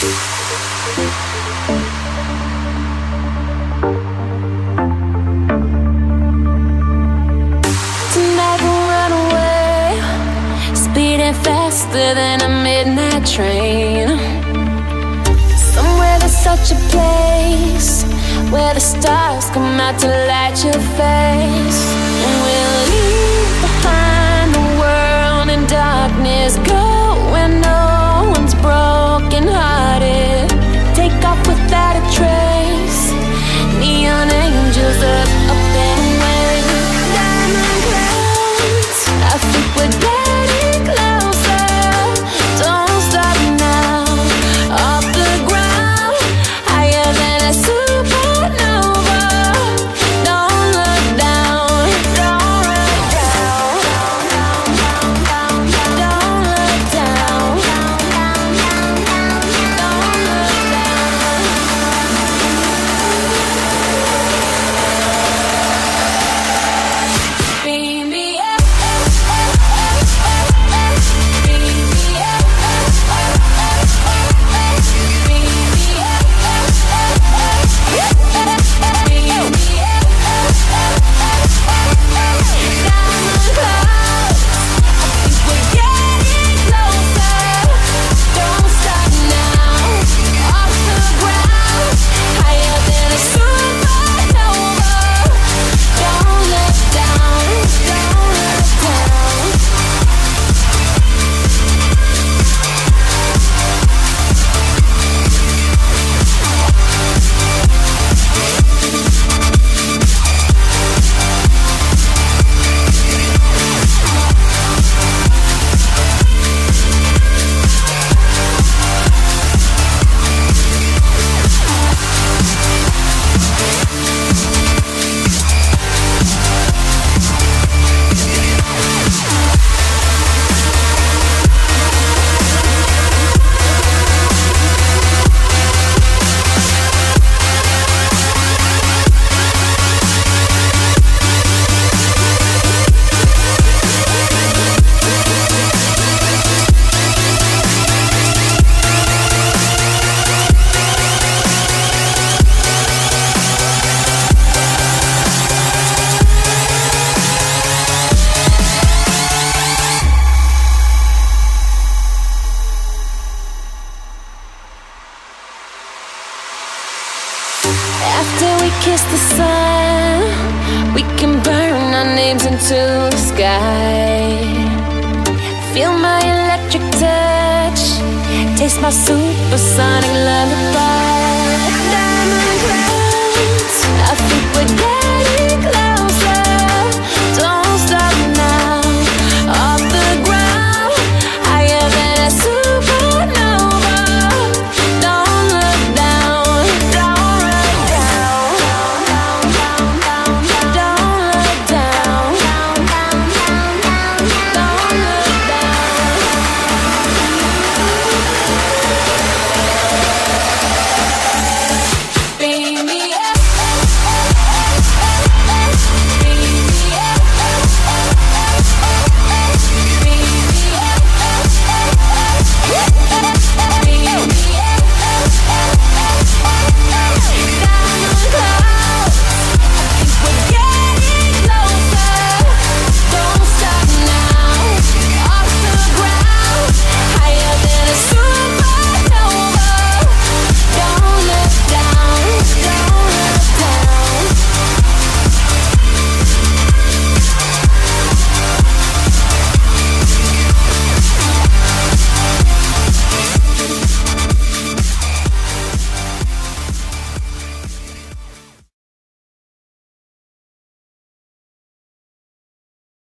Tonight we'll run away, speeding faster than a midnight train. Somewhere there's such a place where the stars come out to light your face. And we'll leave behind the world in darkness, go where no one's broken hearted. Take off without a trace, neon angels up and away. Diamond clouds, I think we're getting closer. Don't stop now, off the ground, higher than a supernova. Don't look down, don't look down, don't look down, don't look down. Beam me up, beam me up, beam me up, beam me up. Diamond clouds, I think we're getting closer. Don't stop now, off the ground, higher than a supernova. Don't look down, don't look down. After we kiss the sun, we can burn our names into the sky. Feel my electric touch, taste my supersonic lullaby. Diamond clouds, I think we're